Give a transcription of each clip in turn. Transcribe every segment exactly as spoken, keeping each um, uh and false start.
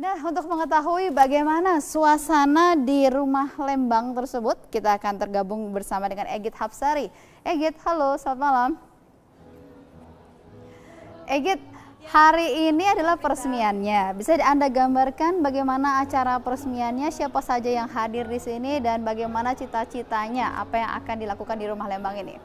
Nah, untuk mengetahui bagaimana suasana di rumah Lembang tersebut, kita akan tergabung bersama dengan Egit Hapsari. Egit, halo, selamat malam. Egit, hari ini adalah peresmiannya. Bisa Anda gambarkan bagaimana acara peresmiannya, siapa saja yang hadir di sini, dan bagaimana cita-citanya, apa yang akan dilakukan di rumah Lembang ini?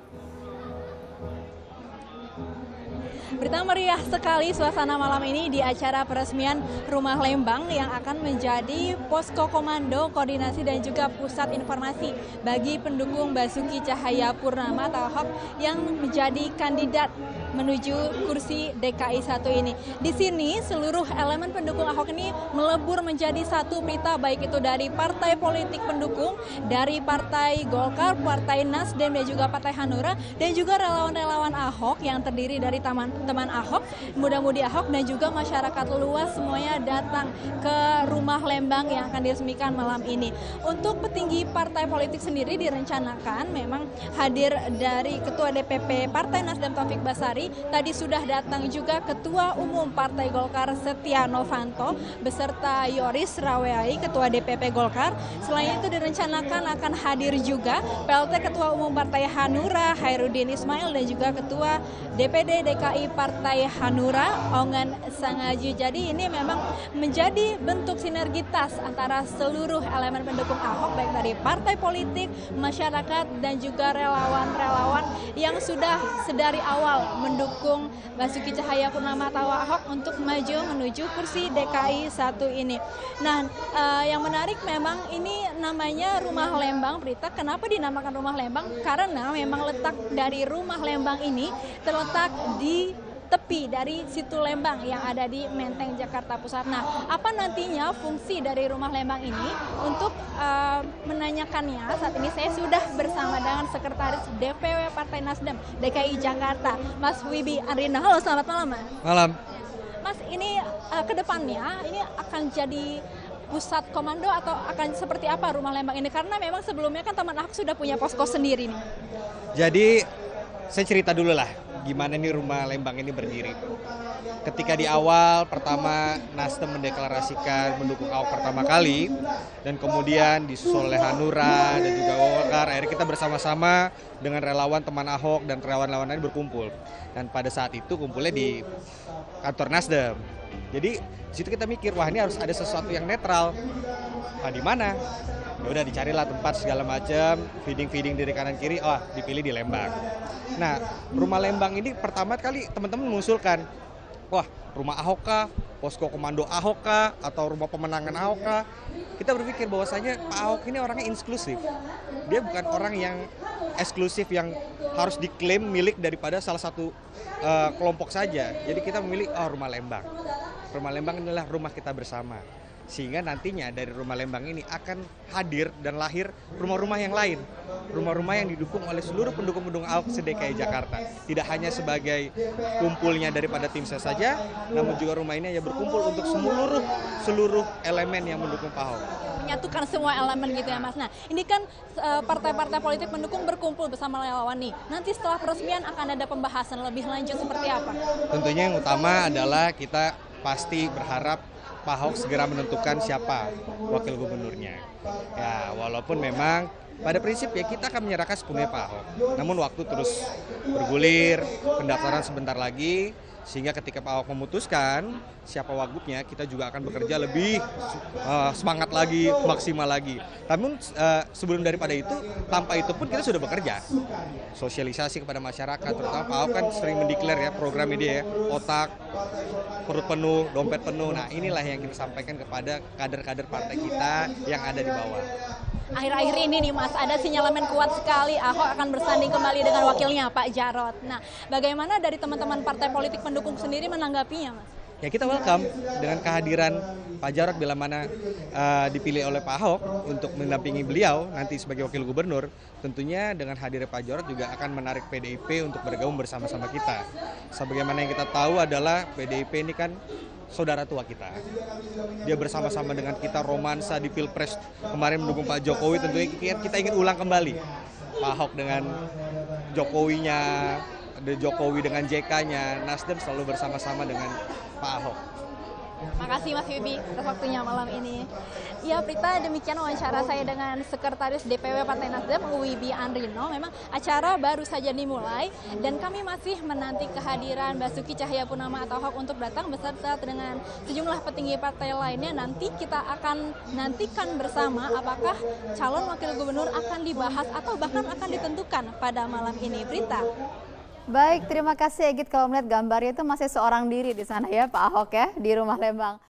Berita meriah sekali suasana malam ini di acara peresmian Rumah Lembang yang akan menjadi posko komando, koordinasi dan juga pusat informasi bagi pendukung Basuki Cahayapurnama atau Ahok yang menjadi kandidat menuju kursi D K I satu ini. Di sini seluruh elemen pendukung Ahok ini melebur menjadi satu berita, baik itu dari partai politik pendukung, dari partai Golkar, partai Nasdem dan juga partai Hanura, dan juga relawan-relawan Ahok yang terdiri dari teman teman Ahok, muda-mudi Ahok dan juga masyarakat luas semuanya datang ke Rumah Lembang yang akan diresmikan malam ini. Untuk petinggi partai politik sendiri direncanakan memang hadir dari Ketua D P P Partai Nasdem Taufik Basari, tadi sudah datang juga Ketua Umum Partai Golkar Setia Novanto beserta Yoris Raweai, Ketua D P P Golkar. Selain itu direncanakan akan hadir juga P L T Ketua Umum Partai Hanura Hairudin Ismail dan juga Ketua D P D D K I Partai Hanura Ongen Sangaji. Jadi ini memang menjadi bentuk sinergitas antara seluruh elemen pendukung Ahok, baik dari partai politik, masyarakat dan juga relawan-relawan yang sudah sedari awal mendukung Basuki Cahayapurnama atau Ahok untuk maju menuju kursi D K I satu ini. Nah, uh, yang menarik memang ini namanya Rumah Lembang, Berita. Kenapa dinamakan Rumah Lembang? Karena memang letak dari Rumah Lembang ini terletak di tepi dari situ Lembang yang ada di Menteng, Jakarta Pusat. Nah, apa nantinya fungsi dari Rumah Lembang ini? Untuk uh, menanyakannya, saat ini saya sudah bersama dengan Sekretaris D P W Partai Nasdem D K I Jakarta, Mas Wibi Andrina. Halo, selamat malam, Mas. Malam. Mas, ini uh, ke depannya ini akan jadi pusat komando atau akan seperti apa Rumah Lembang ini? Karena memang sebelumnya kan teman Ahok sudah punya posko sendiri nih. Jadi saya cerita dulu lah gimana nih Rumah Lembang ini berdiri. Ketika di awal pertama Nasdem mendeklarasikan mendukung Ahok pertama kali, dan kemudian disusul oleh Hanura dan juga Golkar, akhirnya kita bersama-sama dengan relawan teman Ahok dan relawan-relawan lain berkumpul. Dan pada saat itu kumpulnya di kantor Nasdem. Jadi di situ kita mikir, wah ini harus ada sesuatu yang netral. Nah, di mana? Ya udah dicarilah tempat segala macam, feeding-feeding dari kanan kiri, oh dipilih di Lembang. Nah, Rumah Lembang ini pertama kali teman-teman mengusulkan, wah rumah Ahok kah, posko komando Ahok kah, atau rumah pemenangan Ahok kah. Kita berpikir bahwasanya Pak Ahok ini orangnya inklusif. Dia bukan orang yang eksklusif yang harus diklaim milik daripada salah satu uh, kelompok saja. Jadi kita memilih oh Rumah Lembang. Rumah Lembang inilah rumah kita bersama. Sehingga nantinya dari Rumah Lembang ini akan hadir dan lahir rumah-rumah yang lain. Rumah-rumah yang didukung oleh seluruh pendukung-pendukung Ahok se-D K I Jakarta. Tidak hanya sebagai kumpulnya daripada tim saya saja, namun juga rumah ini hanya berkumpul untuk seluruh seluruh elemen yang mendukung Pak Ahok. Menyatukan semua elemen gitu ya, Mas. Nah, ini kan uh, partai-partai politik pendukung berkumpul bersama relawan nih. Nanti setelah peresmian akan ada pembahasan lebih lanjut seperti apa? Tentunya yang utama adalah kita pasti berharap Pak Ahok segera menentukan siapa wakil gubernurnya. Ya, walaupun memang pada prinsipnya kita akan menyerahkan sepenuhnya Pak Ahok. Namun waktu terus bergulir, pendaftaran sebentar lagi, sehingga ketika Pak Ahok memutuskan siapa wagubnya, kita juga akan bekerja lebih uh, semangat lagi, maksimal lagi. Namun uh, sebelum daripada itu, tanpa itu pun kita sudah bekerja. Sosialisasi kepada masyarakat, terutama Pak Ahok kan sering mendeklar ya program ini ya, otak, perut penuh, dompet penuh. Nah inilah yang kita sampaikan kepada kader-kader partai kita yang ada di bawah. Akhir-akhir ini nih Mas, ada sinyalemen kuat sekali Ahok akan bersanding kembali dengan wakilnya Pak Jarot. Nah, bagaimana dari teman-teman partai politik pendukung sendiri menanggapinya, Mas? Ya kita welcome dengan kehadiran Pak Jarot bila mana uh, dipilih oleh Pak Ahok untuk mendampingi beliau nanti sebagai wakil gubernur. Tentunya dengan hadirnya Pak Jarot juga akan menarik P D I P untuk bergabung bersama-sama kita. Sebagaimana yang kita tahu adalah P D I P ini kan saudara tua kita. Dia bersama-sama dengan kita romansa di Pilpres kemarin mendukung Pak Jokowi, tentunya kita ingin ulang kembali. Pak Ahok dengan Jokowinya, Jokowi dengan J K-nya, Nasdem selalu bersama-sama dengan Pak Ahok. Makasih Mas Wibi atas waktunya malam ini. Ya Prita, demikian wawancara saya dengan Sekretaris D P W Partai Nasdem Wibi Andrino. Memang acara baru saja dimulai dan kami masih menanti kehadiran Basuki Cahayapurnama atau Ahok untuk datang beserta dengan sejumlah petinggi partai lainnya. Nanti kita akan nantikan bersama apakah calon wakil gubernur akan dibahas atau bahkan akan ditentukan pada malam ini. Prita. Baik, terima kasih Egit. Kalau melihat gambarnya itu masih seorang diri di sana ya Pak Ahok ya, di Rumah Lembang.